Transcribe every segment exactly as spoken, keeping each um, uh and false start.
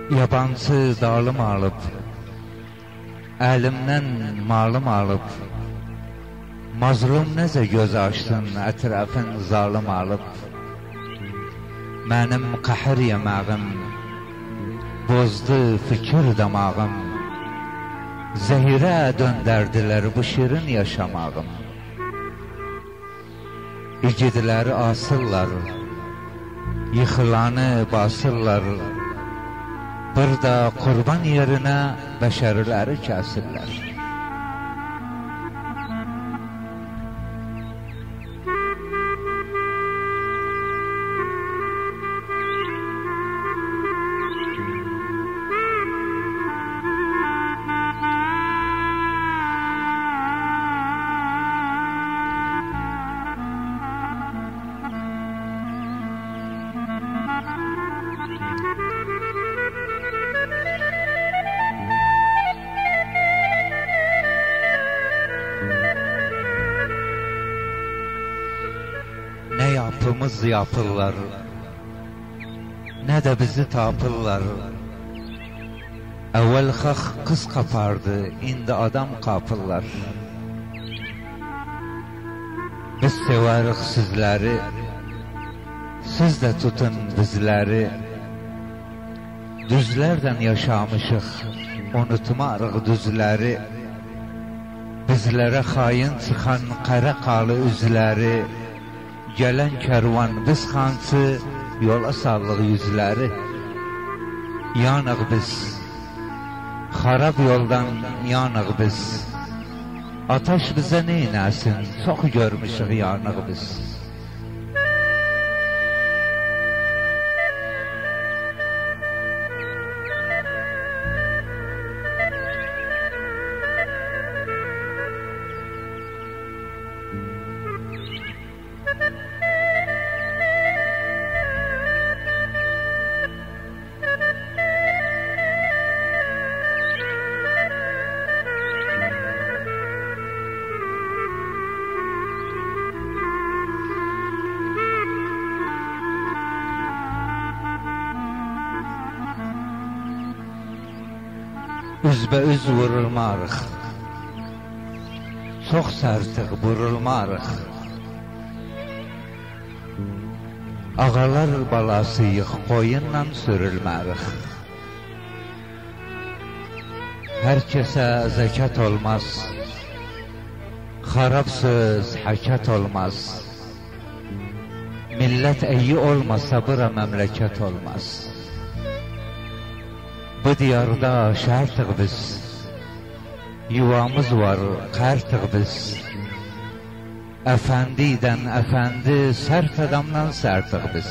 Yabancı dalım alıp, əlimdən malım alıb, mazlum necə göz açdın, ətrafın zalım alıb. Mənim qəhər yemağım, bozdu fikir damağım, zehirə döndərdilər bu şirin yaşamağım. İgidləri asırlar, yıxılanı basırlar, burada qurban yerinə bəşərləri kəsirlər. Ne yapımız yapırlar, ne de bizi tapırlar. Evvel xalq kız kapardı, indi adam kapırlar. Biz severik sizleri, siz de tutun bizleri. Düzlerden yaşamışık, unutmarıq düzleri. Bizlere hain çıkan kara qalı üzleri. Gelen kervan biz xançı, yola sallıq yüzləri. Yanıq biz, xarab yoldan yanıq biz. Ataş bize neynəsin, çox görmüşük yanıq biz. Üzbəüz vurulmarıq, çox sərtiq vurulmarıq. Ağalar balasıyıq, qoyunla sürülmərıq. Hər kəsə zəkat olmaz, xarab söz həkət olmaz. Millət iyi olmasa bura məmləkət olmaz. Bu diyarda şərtiq biz, yuvamız var, qərtiq biz. Əfəndiydən əfəndi, sərt adamdan sərtiq biz.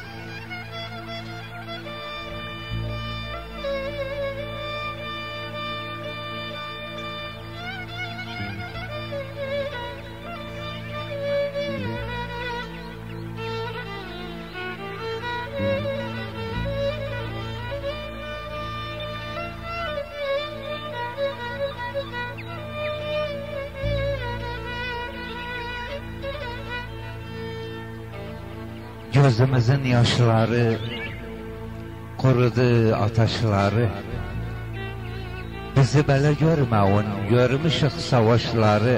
Gözümüzün yaşları, kurudu ataşları. Bizi belə görməyin, görmüşük savaşları.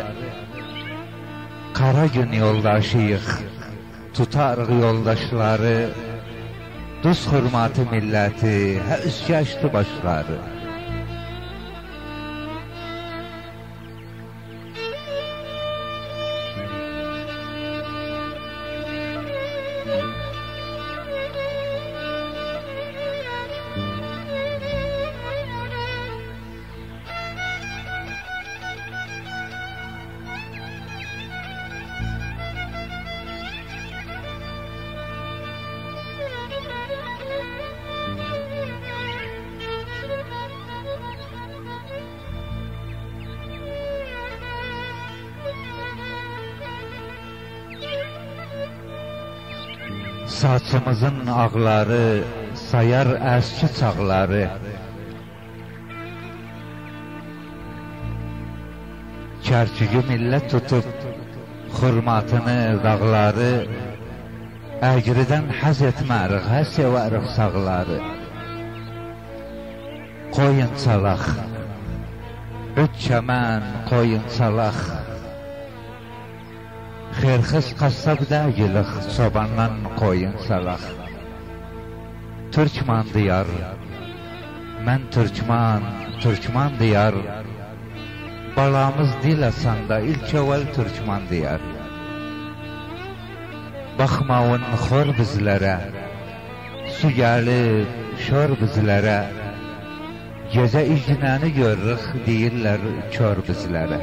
Qara gün yoldaşıyıq, tutarıq yoldaşları. Duz hürmatı milləti, hə üskəşdi başları. Saçımızın ağları sayar əski çağları. Kərküyü millət tutub hürmatını dağları. Əgridən həz etmərik, hə sevərik sağları. qoyun salaq, üç çəmən qoyun salaq. Xerxiz qassab dəgilik, çobandan qoyun salaq. Türkman diyar, mən Türkman, Türkman diyar. Balamız dil asanda ilk evvel Türkman diyar. Baxmağın xor bizlərə, su gəlib şor bizlərə. Gecə ignəni görürük, deyirlər kör bizlərə.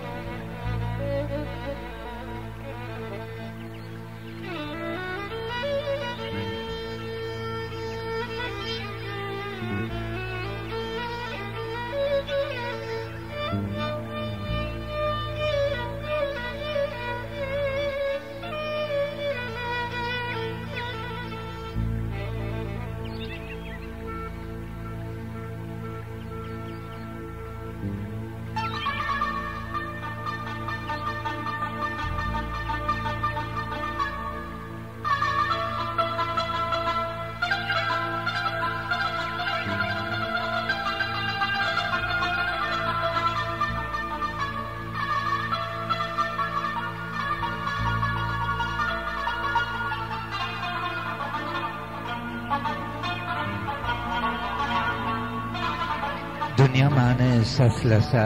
Dünya məni səsləsə,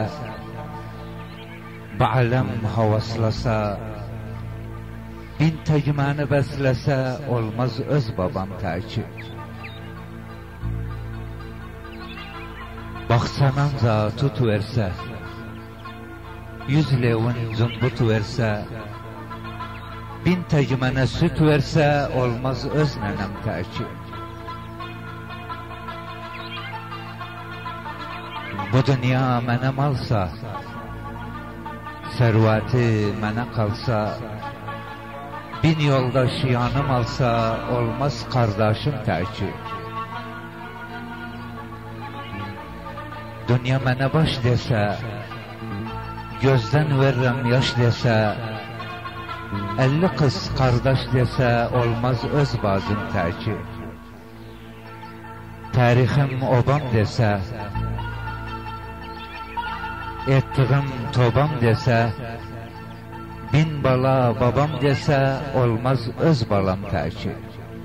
bağlım havaslasa, bin tək məni bəsləsə, olmaz öz babam təki. Baxsananca tut versə, yüz levin zımbut versə, bin tək mənə süt versə, olmaz öz nənəm təki. Bu dünya mənə malsa, sərvəti mənə qalsa, bin yoldaş yanım alsa, olmaz qardaşım təki. Dünya mənə baş desə, gözdən verirəm yaş desə, əlli qız qardaş desə, olmaz öz bacım təki. Tarixim obam desə, ettiğim tobam desə, bin bala babam desə, olmaz öz balam təki.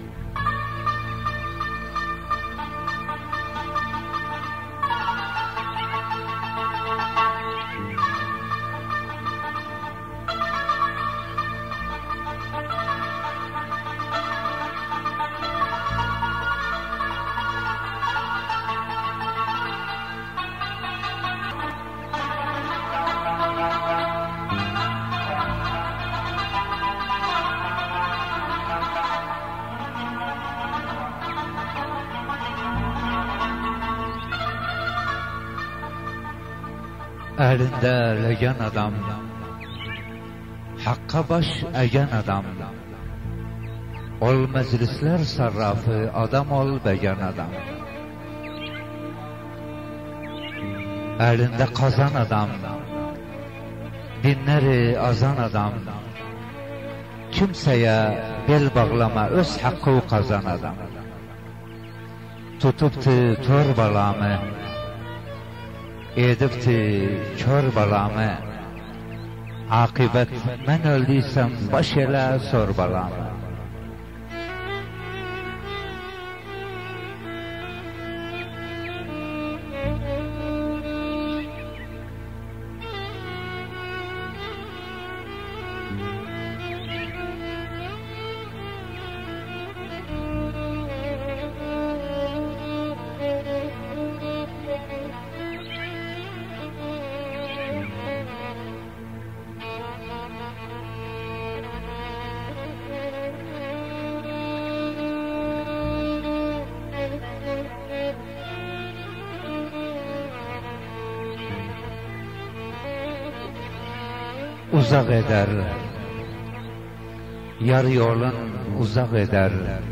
Elinde legen adam, hakka baş eğen adam. Ol meclisler sarrafı, adam ol beyan adam. Elinde kazan adam, dinleri azan adam. Kimseye bel bağlama, öz hakkı kazan adam. Tutuptu torbalamı, edipti kör balamı, akıbet men öldüysem baş ele sor balamı. Uzak eder, yarı yolun uzak eder.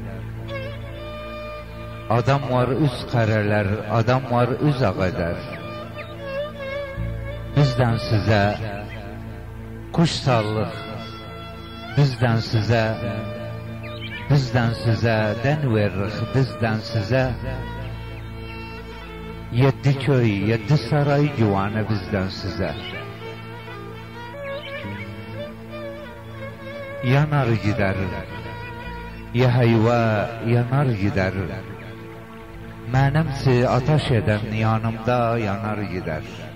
Adam var üz kareler, adam var uzak eder. Bizden size kuş sağlık, bizden size, bizden size den veririk, bizden size. Yedi köy, yedi saray güvane bizden size. Yanar gider, ya hayva yanar gider. Mənimsi ateş eden yanımda yanar gider.